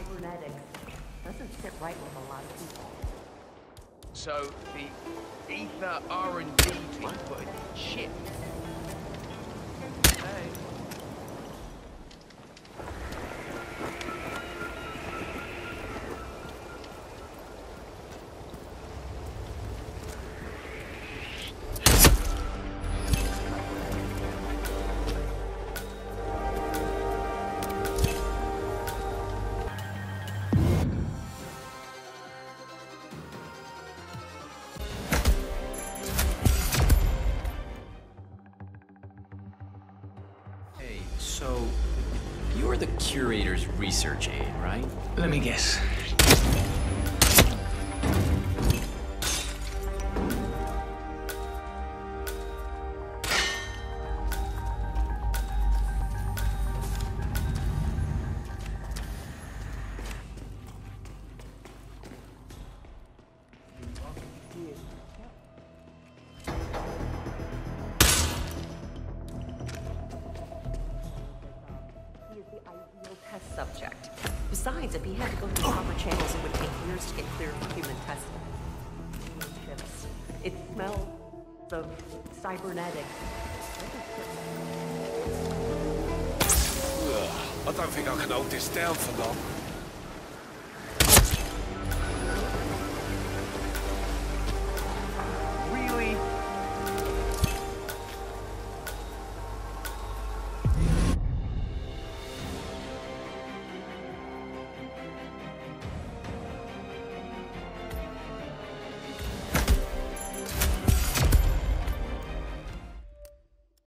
cybernetics doesn't sit right with a lot of people. So the Ether R&D team put a chip. Hey. So, you're the curator's research aide, right? Let me guess. Test subject. Besides, if he had to go through proper channels, it would take years to get cleared for human testing. Chips. It smells of cybernetics. I don't think I can hold this down for long.